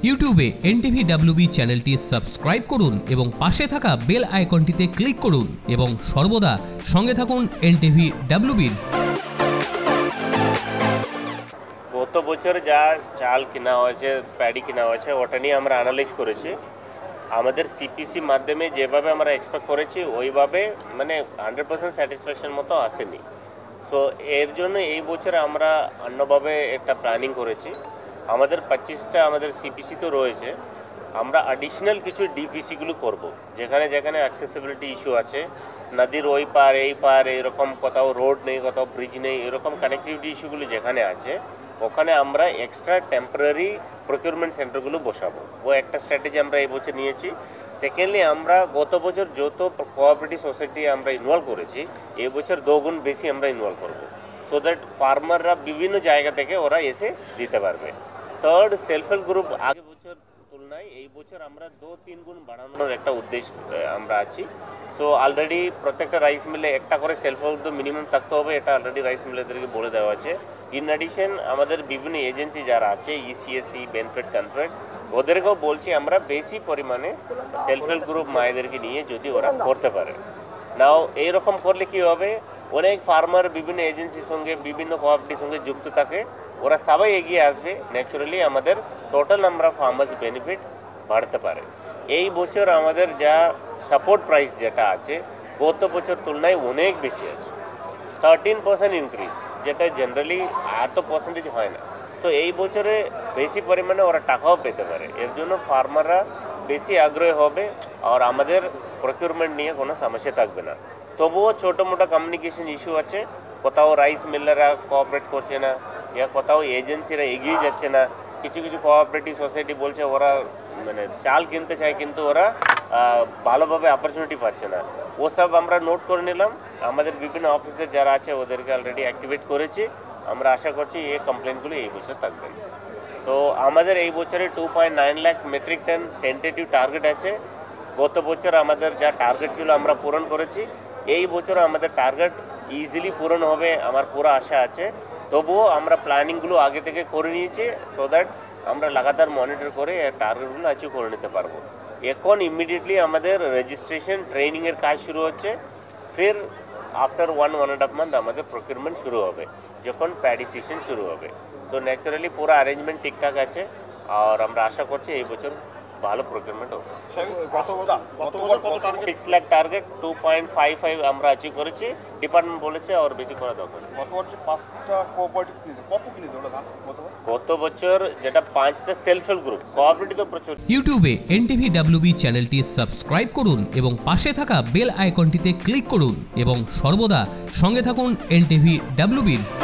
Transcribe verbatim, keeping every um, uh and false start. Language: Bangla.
ইউটিউবে এনটিভি ডাব্লিউবি চ্যানেলটি সাবস্ক্রাইব করুন এবং পাশে থাকা বেল আইকনটিতে ক্লিক করুন এবং সর্বদা সঙ্গে থাকুন এনটিভি ডাব্লিউবির। গত বছর যা চাল কেনা হয়েছে, প্যাডি কেনা হয়েছে, ওটা নিয়ে আমরা অ্যানালাইজ করেছি। আমাদের সিপিসি মাধ্যমে যেভাবে আমরা এক্সপেক্ট করেছি ওইভাবে মানে হান্ড্রেড পার্সেন্ট স্যাটিসফ্যাকশন মতো আসেনি। সো এর জন্য এই বছর আমরা অন্যভাবে একটা প্ল্যানিং করেছি। আমাদের পঁচিশটা আমাদের সিপিসি তো রয়েছে, আমরা অ্যাডিশনাল কিছু ডিপিসিগুলো করব, যেখানে যেখানে অ্যাক্সেসিবিলিটি ইস্যু আছে, নদীর ওই পার এই পার এরকম কোথাও রোড নেই, কোথাও ব্রিজ নেই, এরকম কানেক্টিভিটি ইস্যুগুলো যেখানে আছে ওখানে আমরা এক্সট্রা টেম্পোরারি প্রকিউরমেন্ট সেন্টারগুলো বসাবো। ও একটা স্ট্র্যাটেজি আমরা এই বছর নিয়েছি। সেকেন্ডলি, আমরা গত বছর যত কোঅপারেটিভ সোসাইটি আমরা ইনভলভ করেছি এই বছর দুগুণ বেশি আমরা ইনভলভ করব, সো দ্যাট ফার্মাররা বিভিন্ন জায়গা থেকে ওরা এসে দিতে পারবে। থার্ড, সেলফ হেল্প গ্রুপ আগে বছর তুলনায় এই বছর আমরা দু তিন গুণ বাড়ানোর একটা উদ্দেশ্য আমরা আছি। সো অলরেডি প্রত্যেকটা রাইস মিলে একটা করে সেলফ হেল্প গ্রুপ মিনিমাম থাকতে হবে, এটা অলরেডি রাইস মিলেদেরকে বলে দেওয়া আছে। ইন অ্যাডিশন আমাদের বিভিন্ন এজেন্সি যারা আছে, ইসিএসসি, বেনিফিট, কনফেড, ওদেরকেও বলছি আমরা বেশি পরিমাণে সেলফ হেল্প গ্রুপ মায়েদেরকে নিয়ে যদি ওরা করতে পারে। নাও এইরকম করলে কি হবে, অনেক ফার্মার বিভিন্ন এজেন্সির সঙ্গে বিভিন্ন কোঅপারেটিভ সঙ্গে যুক্ত থাকে, ওরা সবাই এগিয়ে আসবে, ন্যাচারালি আমাদের total number of farmers benefit বাড়তে পারে। এই বছর আমাদের যা সাপোর্ট প্রাইস যেটা আছে গত বছর তুলনায় অনেক বেশি আছে, থার্টিন পার্সেন্ট ইনক্রিজ, যেটা জেনারেলি এত পার্সেন্টেজ হয় না। সো এই বছরে বেশি পরিমাণে ওরা টাকাও পেতে পারে, এর জন্য ফার্মাররা বেশি আগ্রহী হবে আর আমাদের প্রকিউরমেন্ট নিয়ে কোনো সমস্যা থাকবে না। তবুও ছোটো মোটো কমিউনিকেশন ইস্যু আছে, কোথাও রাইস মিলাররা কোঅপারেট করছে না, ইয়া কোথাও এজেন্সিরা এগিয়ে যাচ্ছে না, কিছু কিছু কোঅপারেটিভ সোসাইটি বলছে ওরা মানে চাল কিনতে চায় কিন্তু ওরা ভালোভাবে অপরচুনিটি পাচ্ছে না। ওসব আমরা নোট করে নিলাম, আমাদের বিভিন্ন অফিসে যারা আছে ওদেরকে অলরেডি অ্যাক্টিভেট করেছি। আমরা আশা করছি এই কমপ্লেনগুলো এই বছর থাকবে। তো আমাদের এই বছরে two point nine lakh metric ton tentative target আছে। গত বছর আমাদের যা টার্গেট ছিল আমরা পূরণ করেছি, এই বছর আমাদের টার্গেট ইজিলি পূরণ হবে আমার পুরো আশা আছে। তবুও আমরা প্ল্যানিংগুলো আগে থেকে করে নিয়েছি, সো দ্যাট আমরা লাগাতার মনিটর করে টার্গেটগুলো অ্যাচিভ করে নিতে পারবো। এখন ইমিডিয়েটলি আমাদের রেজিস্ট্রেশন ট্রেনিংয়ের কাজ শুরু হচ্ছে, ফির after one one and half month আমাদের প্রকিউরমেন্ট শুরু হবে, যখন প্যাডি সিজন শুরু হবে। সো ন্যাচারালি পুরো অ্যারেঞ্জমেন্ট ঠিকঠাক আছে আর আমরা আশা করছি এই বছর ভালো প্রকিউরমেন্ট হবে। Six lakh target two point five five আমরা অ্যাচিভ করেছি, ডিপার্টমেন্ট বলেছে আর বেশি করা দরকার। গত বছর যেটা পাঁচটা সেলফ হেল্প গ্রুপ, কোঅপারেটিভ তো প্রচুর। ইউটিউবে এনটিভি ডাব্লিউবি চ্যানেলটি সাবস্ক্রাইব করুন এবং পাশে থাকা বেল আইকনটিতে ক্লিক করুন এবং সর্বদা সঙ্গে থাকুন এনটিভি ডাব্লিউবির।